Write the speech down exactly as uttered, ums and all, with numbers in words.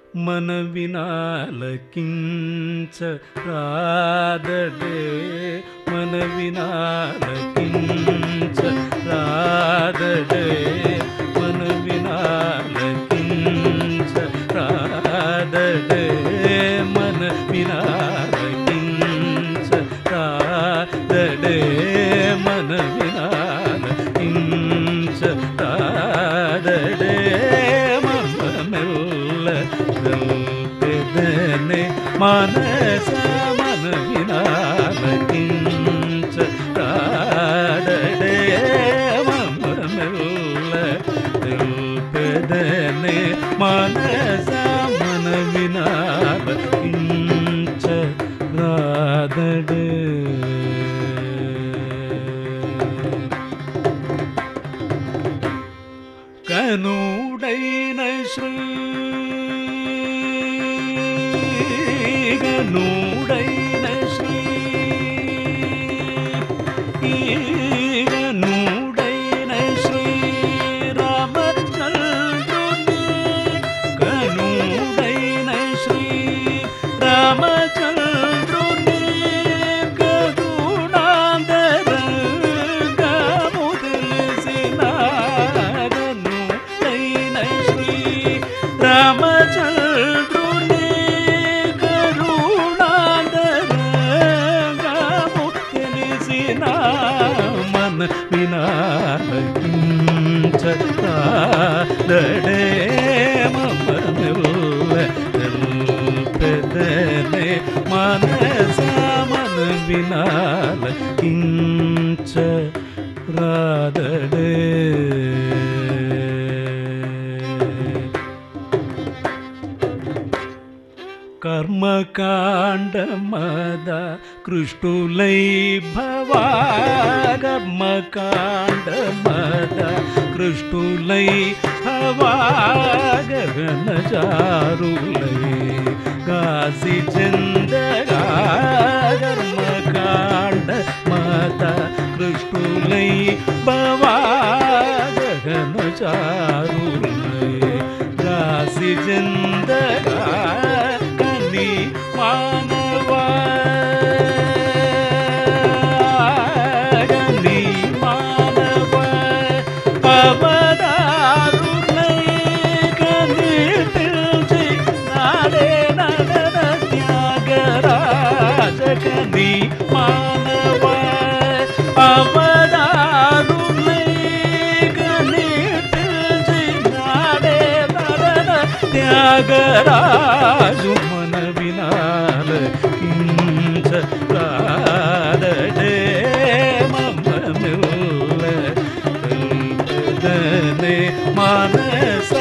మనవినాలకించ రాదడే మనవినాలకించ రాదడే మనవినాలకించ రాదడే మనవినాలకించ రాదడే మనవినాలకించ రాదడే పెదనే మనస మనవినాలకించ రాదడే మమ్మెల్ల పెదనే మనస మనవినాలకించ రాదడే కనుడైన శ్రీ గనుడైన శ్రీ గనుడైన శ్రీ రామచంద్రుని గనుడైన శ్రీ రామచంద్రుని కరుణాంతరంగము తెలిసిన గనుడైన శ్రీ రామచంద్రుని మన వినాలకించ రాదడే మమ్మెల్ల పెదనే మనస మన వినాలకించ రాదడే కర్మకాండ మద కృష్ణులై భవా కర్మకాండ మద కృష్ణులై భవా గగనచారులై కాశీ చందగా కర్మకాండ మద కృష్ణులై భవా గగనచారులై కాశీ చందగా మానవ గని మానవ పవదారులై కని పిల్చి నాడే నడన త్యాగరాజ గని మానవ పవదారులై కని పిల్చి నాడే నడన త్యాగరాజు వినాలకించ రాదడే మమ్మెల్ల పెదనే మనస